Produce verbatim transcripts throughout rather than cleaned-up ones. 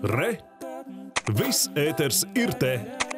Re! Viss ēters ir te!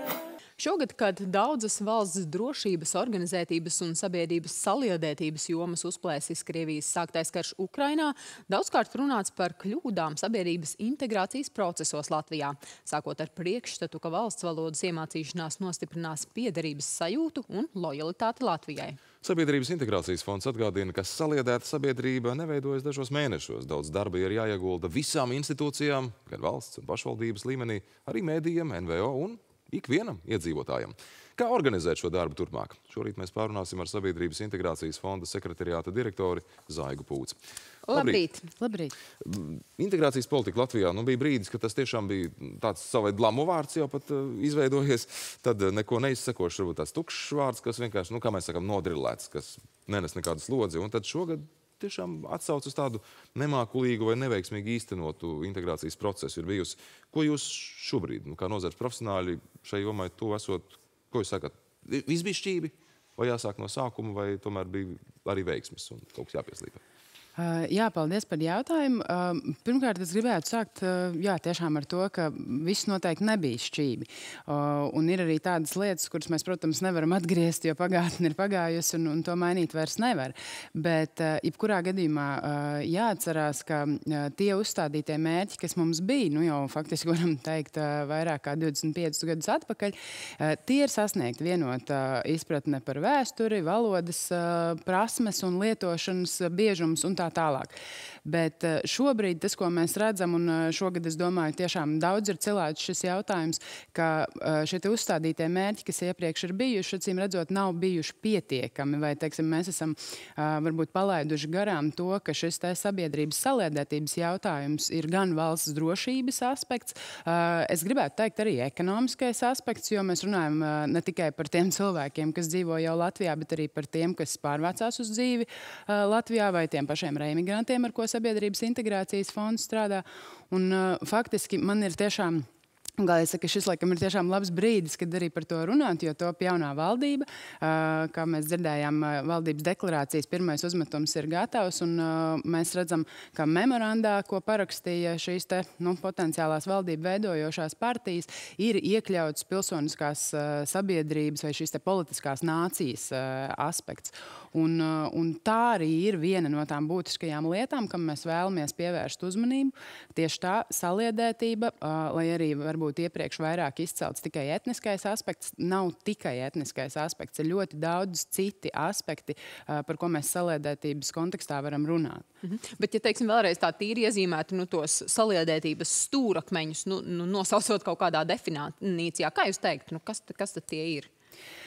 Šogad, kad daudzas valsts drošības, organizētības un sabiedrības saliedētības jomas uzplēsis Krievijas sāktais karš Ukrainā, daudzkārt runāts par kļūdām sabiedrības integrācijas procesos Latvijā, sākot ar priekšstatu, ka valsts valodas iemācīšanās nostiprinās piederības sajūtu un lojalitāti Latvijai. Sabiedrības integrācijas fonds atgādina, ka saliedēta sabiedrība neveidojas dažos mēnešos. Daudz darba ir jāiegulda visām institūcijām, gan valsts un pašvaldības līmenī, arī mēdījiem, N V O un ikvienam iedzīvotājam. Kā organizēt šo darbu turpmāk? Šorīt mēs pārunāsim ar Sabiedrības integrācijas fonda sekretariāta direktori Zaigu Pūci. Labrīt! Labrīt! Integrācijas politika Latvijā, nu, bija brīdis, ka tas tiešām bija tāds savai dlamu vārds jau pat uh, izveidojies. Tad uh, neko neizsakošs, varbūt tās tukšs vārds, kas vienkārši, nu, kā mēs sakām, nodrillēts, kas nenes nekādu slodzi. Un tad šogad tiešām atsauc uz tādu nemākulīgu vai neveiksmīgu īstenotu integrācijas procesu ir bijusi. Ko jūs šobrīd, nu, kā nozares profesionāļi šai jomai to esot, ko jūs sakat? Viss bija šķīvi? Vai jāsāk no sākuma, vai tomēr bija arī veiksmes un kaut kas jāpieslīpē? Uh, jā, paldies par jautājumu. Uh, pirmkārt, es gribētu sākt uh, jā, tiešām ar to, ka viss noteikti nebija šķīvi. Uh, un ir arī tādas lietas, kuras mēs, protams, nevaram atgriezt, jo pagātne ir pagājusi un, un to mainīt vairs nevar. Bet, uh, jebkurā gadījumā, uh, jāatcerās, ka uh, tie uzstādītie mērķi, kas mums bija, nu jau faktiski varam teikt uh, vairāk kā divdesmit piecus gadus atpakaļ, uh, tie ir sasniegti vienota uh, izpratne par vēsturi, valodas uh, prasmes un lietošanas uh, biežums un tā tālāk. Bet šobrīd tas, ko mēs redzam, un šogad, es domāju, tiešām daudz ir cilāts šis jautājums, ka šie te uzstādītie mērķi, kas iepriekš ir bijuši, acīm redzot, nav bijuši pietiekami, vai, teiksim, mēs esam varbūt palaiduši garām to, ka šis te sabiedrības saliedētības jautājums ir gan valsts drošības aspekts, es gribētu teikt arī ekonomiskais aspekts, jo mēs runājam ne tikai par tiem cilvēkiem, kas dzīvo jau Latvijā, bet arī par tiem, kas pārvācās uz dzīvi Latvijā, vai tiem pašiem reimigrantiem, ar ko Sabiedrības integrācijas fonds strādā. Un uh, faktiski man ir tiešām, kā es saku, šis laikam ir tiešām labs brīdis, kad arī par to runāt, jo top jaunā valdība, uh, kā mēs dzirdējām, uh, valdības deklarācijas pirmais uzmetums ir gatavs, un uh, mēs redzam, ka memorandā, ko parakstīja šīs te, nu, potenciālās valdību veidojošās partijas, ir iekļauts pilsoniskās uh, sabiedrības vai šīs te politiskās nācijas uh, aspekts. Un, uh, un tā arī ir viena no tām būtiskajām lietām, kam mēs vēlamies pievērst uzmanību. Tieši tā saliedētība, uh, lai arī varbūt iepriekš vairāk izcelts tikai etniskais aspekts, nav tikai etniskais aspekts, ir ļoti daudz citi aspekti, uh, par ko mēs saliedētības kontekstā varam runāt. Mhm. Bet, ja teiksim vēlreiz tā tīri iezīmētu nu, tos saliedētības stūrakmeņus, nu, nu, nosaucot kaut kādā definīcijā, kā jūs teiktu, nu, kas, kas tad tie ir?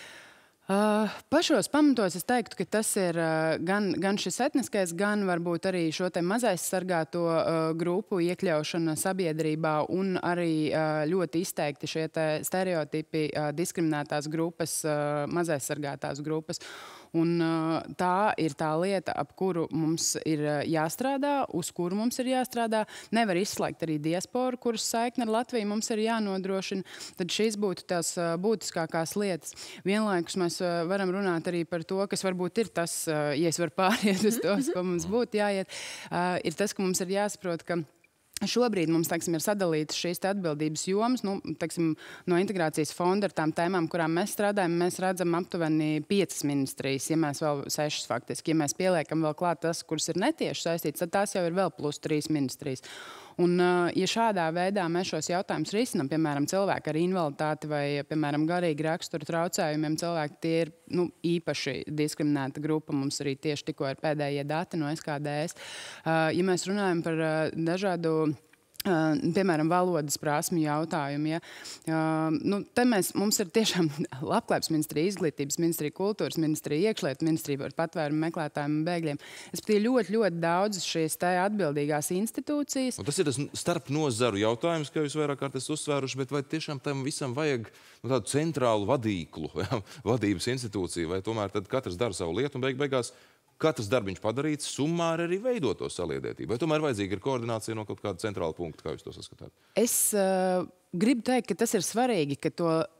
Uh, pašos pamatos es teiktu, ka tas ir uh, gan, gan šis etniskais, gan varbūt arī šo te mazaizsargāto uh, grupu iekļaušana sabiedrībā un arī uh, ļoti izteikti šie te stereotipi uh, diskriminētās grupas, uh, mazaizsargātās grupas. Un uh, tā ir tā lieta, ap kuru mums ir uh, jāstrādā, uz kuru mums ir jāstrādā. Nevar izslēgt arī diasporu, kuras saikne ar Latviju mums ir jānodrošina. Tad šīs būtu tās uh, būtiskākās lietas. Vienlaikus mēs uh, varam runāt arī par to, kas varbūt ir tas, uh, ja es varu pāriet uz tos, ko mums būtu jāiet, uh, ir tas, ka mums ir jāsaprot, ka šobrīd mums, teiksim, ir sadalītas šīs atbildības jomas, nu, teiksim, no integrācijas fonda ar tām tēmām, kurām mēs strādājam, mēs redzam aptuveni piecas ministrijas, ja mēs vēl sešas faktiski. Ja mēs pieliekam vēl klāt tas, kuras ir netieši saistīts, tad tās jau ir vēl plus trīs ministrijas. Un, ja šādā veidā mēs šos jautājumus risinām, piemēram, cilvēki ar invaliditāti vai, piemēram, garīgi rakstura traucējumiem, cilvēki tie ir nu, īpaši diskriminēta grupa. Mums arī tieši tikko ir pēdējie dati no S K D S. Ja mēs runājam par dažādu Uh, piemēram, valodas prasmju jautājumu. Ja? Uh, nu, te mēs, mums ir tiešām labklājības ministrija, izglītības ministrija, kultūras ministrija, iekšlietu ministrija par patvērumu meklētājiem un bēgļiem. Es patīju ļoti, ļoti daudz šīs te atbildīgās institūcijas. Un tas ir tas starp nozaru jautājums, ka jūs vairāk kārt esat uzsvēruši, bet vai tiešām tam visam vajag nu, tādu centrālu vadīklu, ja? Vadības institūciju, vai tomēr tad katrs dara savu lietu un beig beigās katrs darbiņš padarīts, summāri arī veido to saliedētību? Vai tomēr vajadzīga ir koordinācija no kaut kāda centrāla punkta, kā jūs to saskatāt? Es uh, gribu teikt, ka tas ir svarīgi, ka to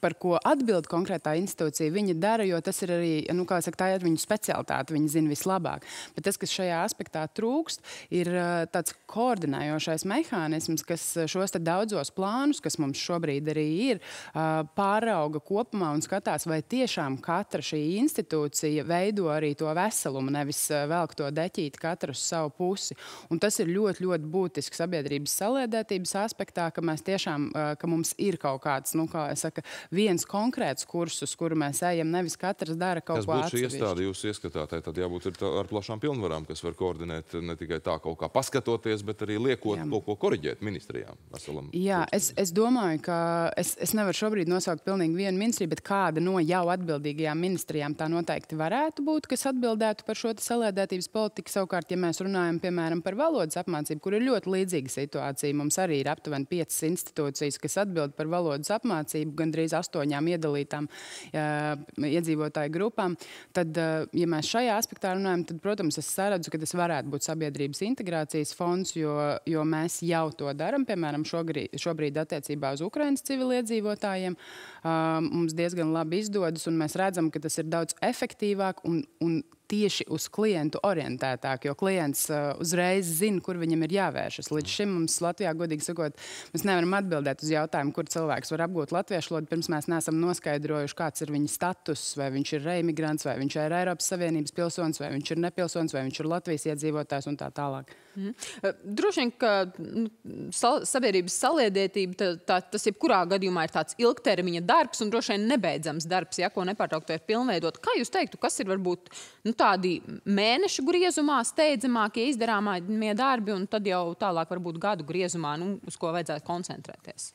par ko atbild konkrētā institūcija, viņi dara, jo tas ir arī, nu, kā saka, tā ir viņu specialitāte, viņi zina vislabāk. Bet tas, kas šajā aspektā trūkst, ir tāds koordinējošais mehānisms, kas šos te daudzos plānus, kas mums šobrīd arī ir, pārauga kopumā un skatās, vai tiešām katra šī institūcija veido arī to veselumu, nevis velk to deķīt katru uz savu pusi. Un tas ir ļoti, ļoti būtiski sabiedrības saliedētības aspektā, ka mēs tiešām, ka mums ir kaut kāds, nu, kā es saka, viens konkrēts kursus, kuru mēs ejam, nevis katrs dara kaut kas ko atsevišķi. Kas būtu šī iestāde jūs ieskatā? Tad jābūt ir tā, ar plašām pilnvarām, kas var koordinēt ne tikai tā kaut kā paskatoties, bet arī liekot Jā. Kaut ko koriģēt ministrijām. Veselam, Jā, es, es domāju, ka es, es nevaru šobrīd nosaukt pilnīgi vienu ministriju, bet kāda no jau atbildīgajām ministrijām tā noteikti varētu būt, kas atbildētu par šo saliedētības politiku. Savukārt, ja mēs runājam, piemēram, par valodas apmācību, kur ir ļoti līdzīga situācija, mums arī ir aptuveni piecas institūcijas, kas atbild par valodas apmācību, gandrīz astoņām iedalītām jā, iedzīvotāju grupām, tad, ja mēs šajā aspektā runājam, tad, protams, es saredzu, ka tas varētu būt sabiedrības integrācijas fonds, jo, jo mēs jau to daram, piemēram, šobrīd, šobrīd attiecībā uz Ukrainas civiliedzīvotājiem. Mums diezgan labi izdodas, un mēs redzam, ka tas ir daudz efektīvāk un, un tieši uz klientu orientētāk, jo klients uh, uzreiz zina, kur viņam ir jāvēršas. Līdz šim mums Latvijā, godīgi sakot, mēs nevaram atbildēt uz jautājumu, kur cilvēks var apgūt latviešu valodu, pirms mēs neesam noskaidrojuši, kāds ir viņa status, vai viņš ir reimigrants, vai viņš ir Eiropas Savienības pilsonis, vai viņš ir nepilsonis, vai viņš ir Latvijas iedzīvotājs un tā tālāk. Mm. Droši vien, ka nu, sal sabiedrības saliedētība, tā, tā, tas jebkurā gadījumā ir tāds ilgtermiņa darbs un droši vien nebeidzams darbs, ja, ko nepārtraukti ir pilnveidot. Kā jūs teiktu, kas ir varbūt nu, tādi mēnešu griezumā steidzamākie izdarāmie darbi un tad jau tālāk varbūt gadu griezumā, nu, uz ko vajadzētu koncentrēties?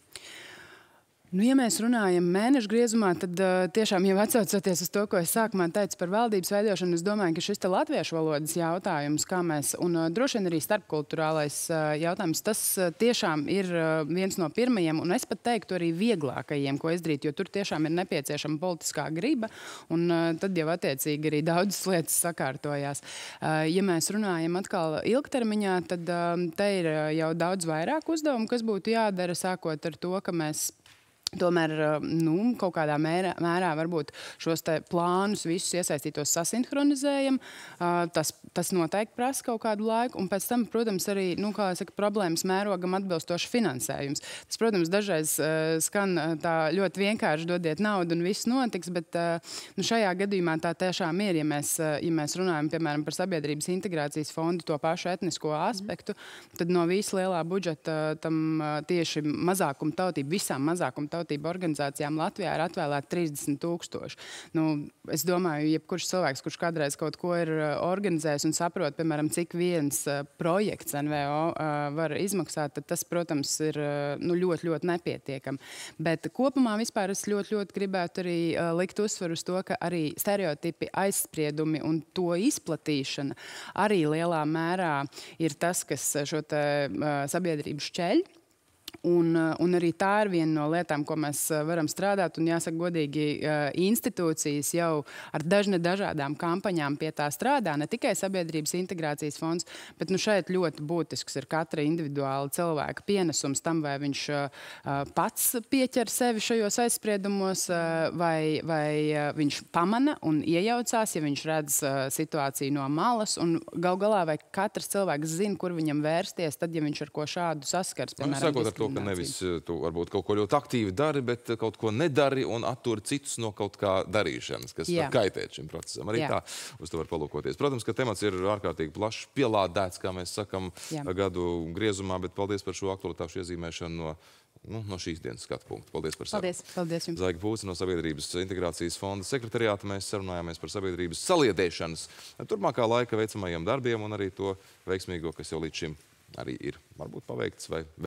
Nu, ja mēs runājam mēnešu griezumā, tad uh, tiešām jau atsaucoties uz to, ko es sākumā teicu par valdības veidošanu, es domāju, ka šis te latviešu valodas jautājums, kā mēs, un uh, droši vien arī starpkulturālais uh, jautājums, tas uh, tiešām ir uh, viens no pirmajiem, un es pat teiktu arī vieglākajiem, ko izdarīt, jo tur tiešām ir nepieciešama politiskā griba, un uh, tad jau attiecīgi arī daudzas lietas sakārtojās. Uh, ja mēs runājam atkal ilgtermiņā, tad uh, te ir uh, jau daudz vairāk uzdevumu, kas būtu jādara, sākot ar to, ka mēs tomēr nu, kaut kādā mērā, mērā varbūt šos te plānus visus iesaistītos sasinhronizējam. Tas, tas noteikti prasa kaut kādu laiku. Un pēc tam, protams, arī nu, kā saka, problēmas mērogam atbilstoši finansējums. Tas, protams, dažreiz skan tā ļoti vienkārši dodiet naudu un viss notiks, bet nu, šajā gadījumā tā tiešām ir, ja mēs, ja mēs runājam, piemēram, par sabiedrības integrācijas fondu, to pašu etnisko aspektu, tad no visa lielā budžeta tam tieši mazākumtautību, visām mazākumtautībām tautību organizācijām Latvijā ir atvēlēti trīsdesmit tūkstoši. Nu, es domāju, jebkurš cilvēks, kurš kādreiz kaut ko ir organizējis un saprot, piemēram, cik viens projekts N V O var izmaksāt, tad tas, protams, ir nu, ļoti, ļoti nepietiekami. Bet kopumā vispār es ļoti, ļoti gribētu arī likt uzsvaru uz to, ka arī stereotipi, aizspriedumi un to izplatīšana arī lielā mērā ir tas, kas šo te sabiedrību šķeļ. Un, un arī tā ir viena no lietām, ko mēs varam strādāt. Un jāsaka godīgi, institūcijas jau ar dažne dažādām kampaņām pie tā strādā. Ne tikai sabiedrības integrācijas fonds, bet nu, šeit ļoti būtisks ir katra individuāla cilvēka pienesums tam, vai viņš pats pieķer sevi šajos aizspriedumos, vai, vai viņš pamana un iejaucās, ja viņš redz situāciju no malas. Un gal galā, vai katrs cilvēks zina, kur viņam vērsties, tad, ja viņš ar ko šādu saskars, piemēram, to, ka nevis tu varbūt kaut ko ļoti aktīvi dari, bet kaut ko nedari un attur citus no kaut kā darīšanas, kas Jā. var kaitēt šim procesam. Arī Jā. tā uz to var palūkoties. Protams, ka temats ir ārkārtīgi plašs, pielādēts, kā mēs sakam, Jā. gadu griezumā, bet paldies par šo aktualitāšu iezīmēšanu no, nu, no šīs dienas skatu punktu. Paldies par sarunu. Paldies. Paldies jums. Zaiga Pūce no Sabiedrības integrācijas fonda sekretariāta. Mēs sarunājāmies par sabiedrības saliedēšanas turpmākā laika veicamajiem darbiem un arī to veiksmīgo, kas jau līdz šim arī ir varbūt paveikts vai